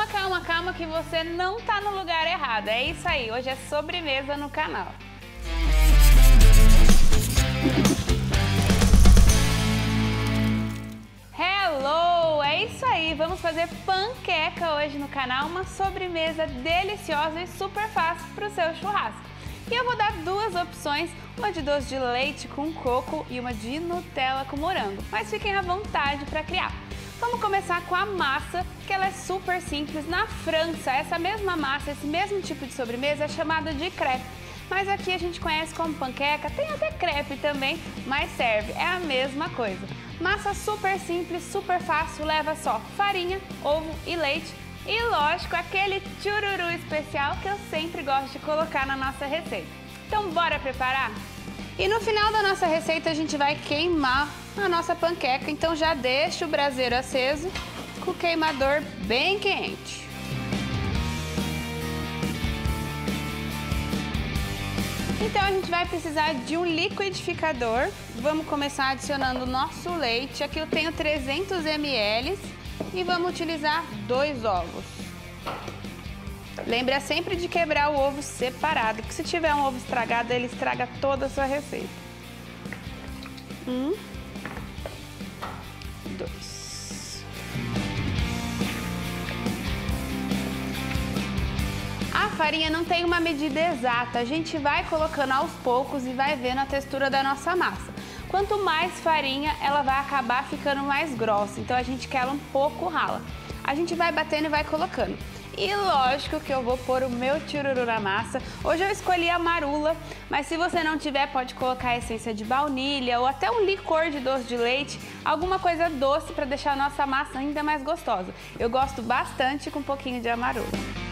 calma, calma que você não tá no lugar errado. É isso aí, hoje é sobremesa no canal. Hello! É isso aí, vamos fazer panqueca hoje no canal, uma sobremesa deliciosa e super fácil para o seu churrasco. E eu vou dar duas opções, uma de doce de leite com coco e uma de Nutella com morango, mas fiquem à vontade para criar. Vamos começar com a massa, que ela é super simples. Na França, essa mesma massa, esse mesmo tipo de sobremesa é chamada de crepe. Mas aqui a gente conhece como panqueca, tem até crepe também, mas serve, é a mesma coisa. Massa super simples, super fácil, leva só farinha, ovo e leite. E lógico, aquele chururu especial que eu sempre gosto de colocar na nossa receita. Então bora preparar? E no final da nossa receita a gente vai queimar a nossa panqueca, então já deixa o braseiro aceso com o queimador bem quente. Então a gente vai precisar de um liquidificador. Vamos começar adicionando o nosso leite. Aqui eu tenho 300 ml e vamos utilizar 2 ovos. Lembra sempre de quebrar o ovo separado, porque se tiver um ovo estragado, ele estraga toda a sua receita. 1, 2. A farinha não tem uma medida exata, a gente vai colocando aos poucos e vai vendo a textura da nossa massa. Quanto mais farinha, ela vai acabar ficando mais grossa, então a gente quer ela um pouco rala. A gente vai batendo e vai colocando. E lógico que eu vou pôr o meu chururu na massa. Hoje eu escolhi a marula, mas se você não tiver, pode colocar a essência de baunilha ou até um licor de doce de leite, alguma coisa doce para deixar a nossa massa ainda mais gostosa. Eu gosto bastante com um pouquinho de amarula.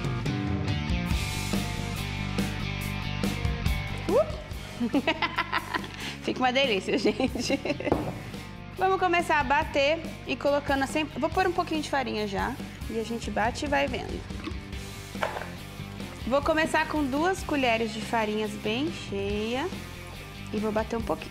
Fica uma delícia, gente. Vamos começar a bater e colocando assim. Vou pôr um pouquinho de farinha já e a gente bate e vai vendo. Vou começar com 2 colheres de farinhas bem cheia e vou bater um pouquinho.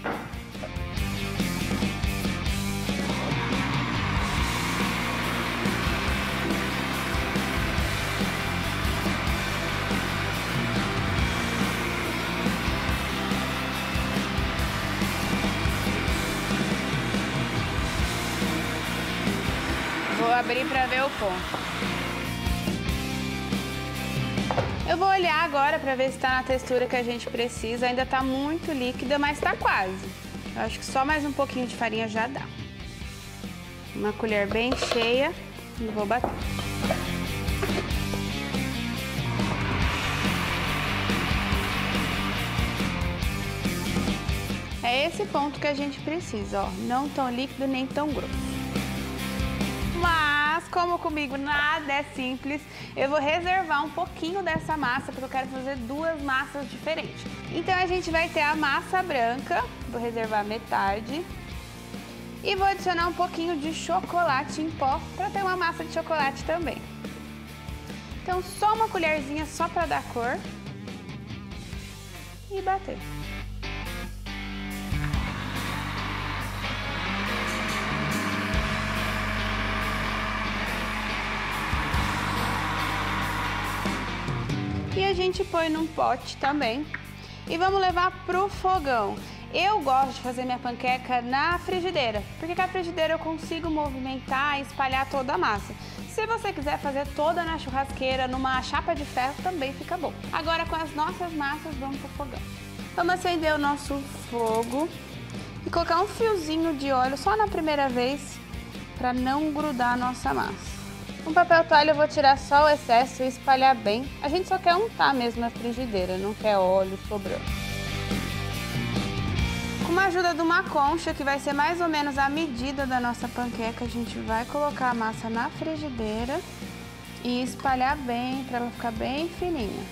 Vou abrir para ver o ponto. Eu vou olhar agora para ver se está na textura que a gente precisa. Ainda está muito líquida, mas está quase. Eu acho que só mais um pouquinho de farinha já dá. Uma colher bem cheia e vou bater. É esse ponto que a gente precisa, ó. Não tão líquido nem tão grosso. Mas, como comigo nada é simples, eu vou reservar um pouquinho dessa massa, porque eu quero fazer 2 massas diferentes. Então, a gente vai ter a massa branca, vou reservar metade. E vou adicionar um pouquinho de chocolate em pó, para ter uma massa de chocolate também. Então, só uma colherzinha, só para dar cor. E bater. E a gente põe num pote também e vamos levar pro fogão. Eu gosto de fazer minha panqueca na frigideira, porque com a frigideira eu consigo movimentar e espalhar toda a massa. Se você quiser fazer toda na churrasqueira, numa chapa de ferro, também fica bom. Agora com as nossas massas, vamos pro fogão. Vamos acender o nosso fogo e colocar um fiozinho de óleo só na primeira vez, para não grudar a nossa massa. Com papel toalha eu vou tirar só o excesso e espalhar bem. A gente só quer untar mesmo na frigideira, não quer óleo sobrando. Com a ajuda de uma concha, que vai ser mais ou menos a medida da nossa panqueca, a gente vai colocar a massa na frigideira e espalhar bem, para ela ficar bem fininha.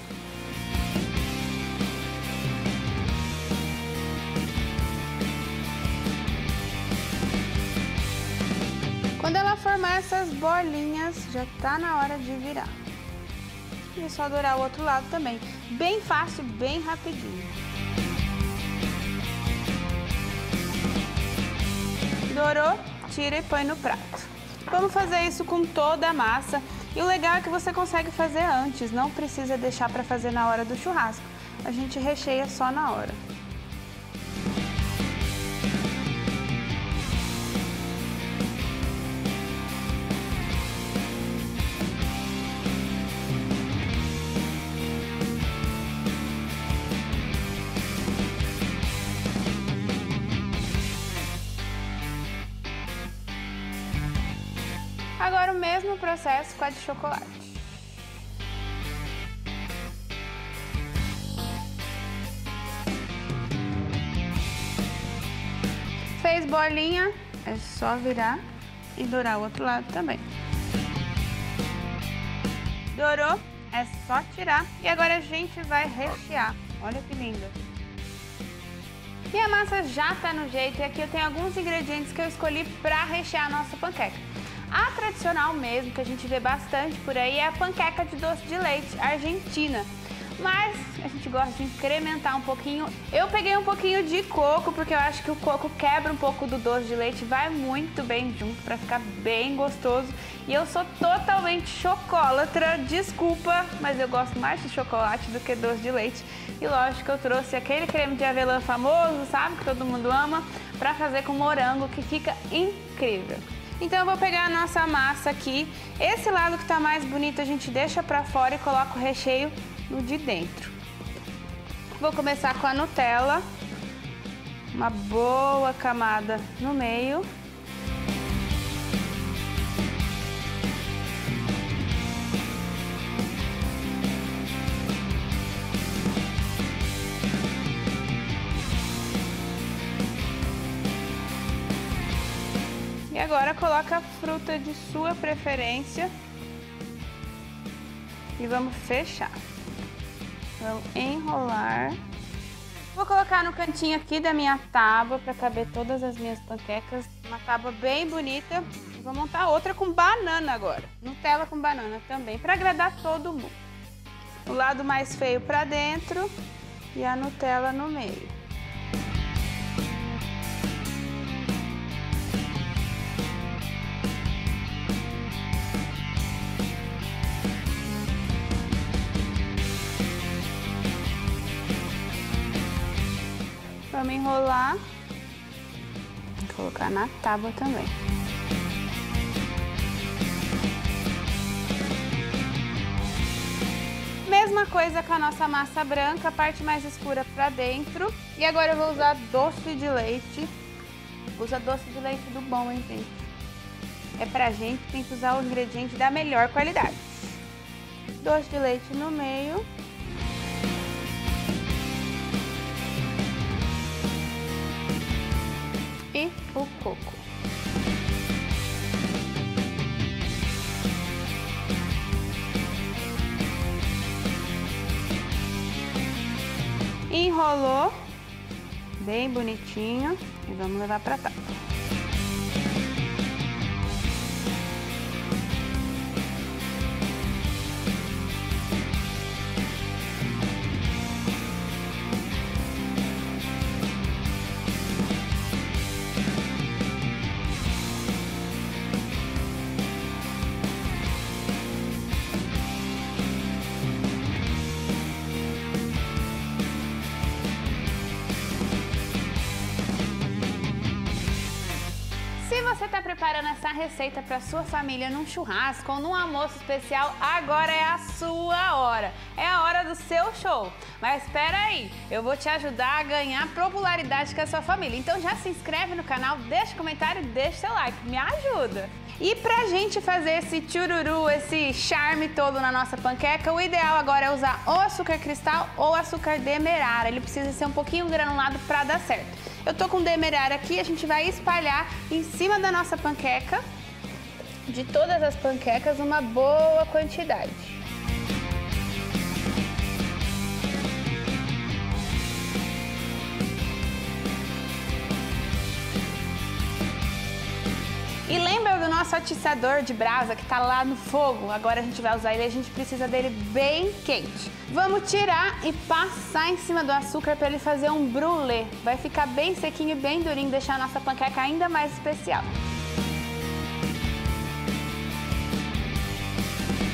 Quando ela formar essas bolinhas, já tá na hora de virar. E é só dourar o outro lado também. Bem fácil, bem rapidinho. Dourou, tira e põe no prato. Vamos fazer isso com toda a massa. E o legal é que você consegue fazer antes, não precisa deixar para fazer na hora do churrasco. A gente recheia só na hora. Agora o mesmo processo com a de chocolate. Fez bolinha, é só virar e dourar o outro lado também. Dourou, é só tirar. E agora a gente vai rechear. Olha que lindo. E a massa já tá no jeito e aqui eu tenho alguns ingredientes que eu escolhi para rechear a nossa panqueca. A tradicional mesmo, que a gente vê bastante por aí, é a panqueca de doce de leite argentina. Mas a gente gosta de incrementar um pouquinho. Eu peguei um pouquinho de coco, porque eu acho que o coco quebra um pouco do doce de leite, vai muito bem junto para ficar bem gostoso. E eu sou totalmente chocolatra, desculpa, mas eu gosto mais de chocolate do que doce de leite. E lógico que eu trouxe aquele creme de avelã famoso, sabe, que todo mundo ama, para fazer com morango, que fica incrível. Então eu vou pegar a nossa massa aqui, esse lado que tá mais bonito a gente deixa pra fora e coloca o recheio no de dentro. Vou começar com a Nutella, uma boa camada no meio. E agora coloca a fruta de sua preferência e vamos fechar. Vamos enrolar. Vou colocar no cantinho aqui da minha tábua para caber todas as minhas panquecas. Uma tábua bem bonita. Vou montar outra com banana agora. Nutella com banana também, para agradar todo mundo. O lado mais feio para dentro e a Nutella no meio. Vamos enrolar e colocar na tábua também. Mesma coisa com a nossa massa branca, a parte mais escura para dentro. E agora eu vou usar doce de leite. Usa doce de leite do bom, hein, gente? É pra gente, tem que usar o ingrediente da melhor qualidade. Doce de leite no meio. E o coco. Enrolou bem bonitinho e vamos levar para tábua. Se você está preparando essa receita para sua família num churrasco ou num almoço especial, agora é a sua hora. É a hora do seu show. Mas espera aí, eu vou te ajudar a ganhar popularidade com a sua família. Então já se inscreve no canal, deixa comentário e deixa seu like. Me ajuda! E pra gente fazer esse tchururu, esse charme todo na nossa panqueca, o ideal agora é usar ou açúcar cristal ou açúcar demerara. Ele precisa ser um pouquinho granulado para dar certo. Eu tô com demerara aqui, a gente vai espalhar em cima da nossa panqueca, de todas as panquecas, uma boa quantidade. E lembra do nosso atiçador de brasa que tá lá no fogo? Agora a gente vai usar ele, a gente precisa dele bem quente. Vamos tirar e passar em cima do açúcar para ele fazer um brulê. Vai ficar bem sequinho e bem durinho, deixar a nossa panqueca ainda mais especial.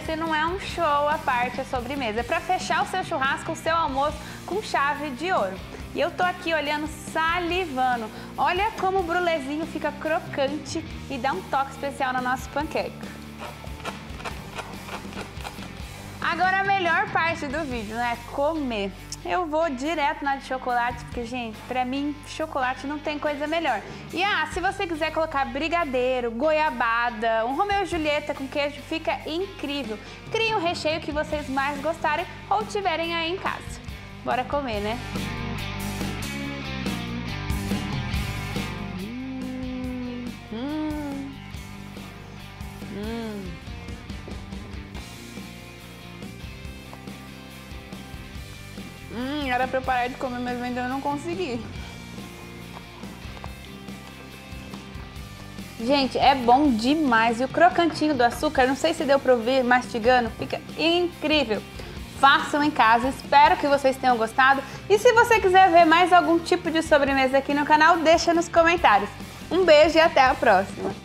esse não é um show à parte, a sobremesa. É para fechar o seu churrasco, o seu almoço com chave de ouro. E eu tô aqui olhando, salivando. Olha como o brulezinho fica crocante e dá um toque especial na nossa panqueca. Agora a melhor parte do vídeo, né? Comer. Eu vou direto na de chocolate, porque, gente, pra mim, chocolate não tem coisa melhor. E, se você quiser colocar brigadeiro, goiabada, um Romeu e Julieta com queijo, fica incrível. Crie um recheio que vocês mais gostarem ou tiverem aí em casa. Bora comer, né? Era pra eu parar de comer, mas ainda não consegui. Gente, é bom demais. E o crocantinho do açúcar, não sei se deu pra ouvir mastigando, fica incrível. Façam em casa, espero que vocês tenham gostado. E se você quiser ver mais algum tipo de sobremesa aqui no canal, deixa nos comentários. Um beijo e até a próxima!